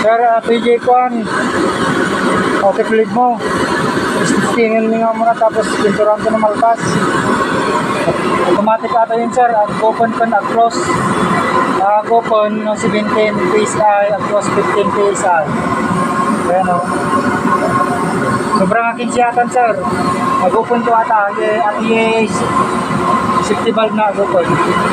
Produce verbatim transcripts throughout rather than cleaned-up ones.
Sir, uh, P J Kwan. Okay, fluid mo. Tingin mo nga muna tapos pinturan ko na malpas. Automatic ata yun sir. At open ko na close. Uh, open no, seventeen P S I at close fifteen P S I. Ayan o. Sobrang akin siyatan sir. Nag-open ko ata. At i safety valve na open.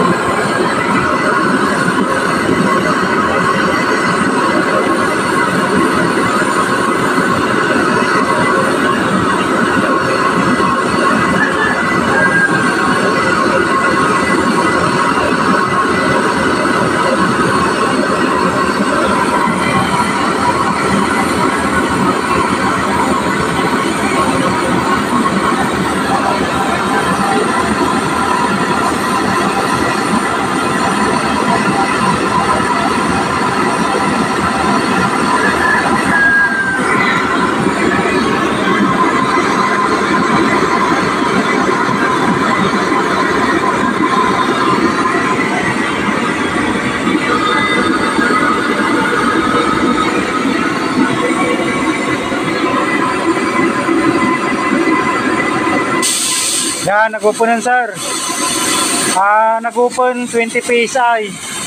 Yan, nag-open yan sir. Ah, nag-open twenty P S I.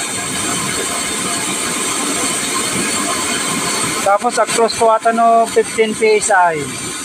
Tapos across ko ata no fifteen P S I.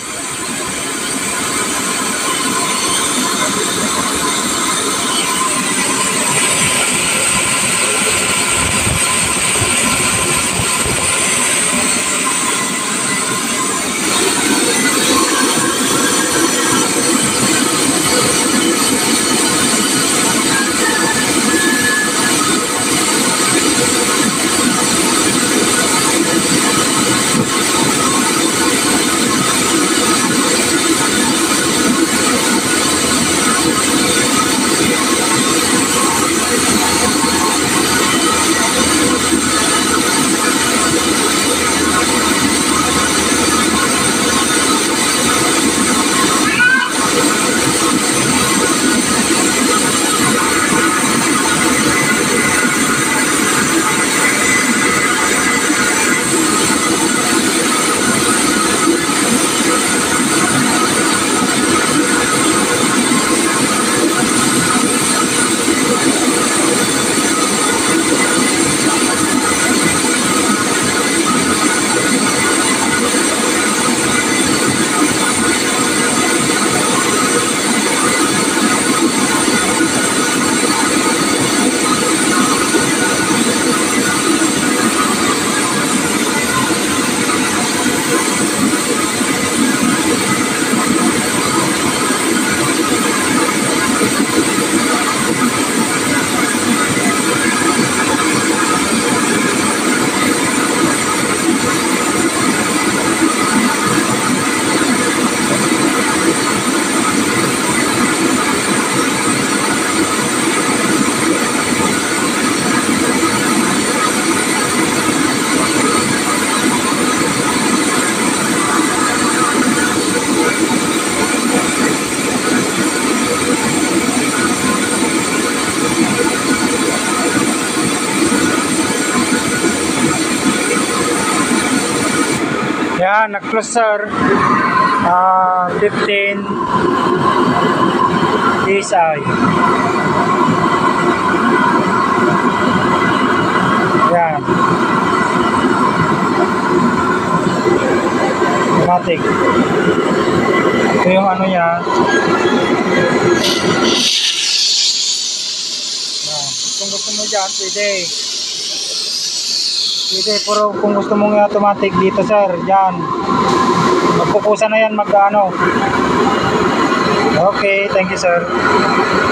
Yan, nag-close sir. Uh, fifteen P S I. Yan. Automatic. Ito yung ano niya. Yan. Kung gusto mo dyan, pwede. Pwede, pero kung gusto mong automatic dito sir, yan. Magpupusa na yan mag ano. Okay, thank you sir.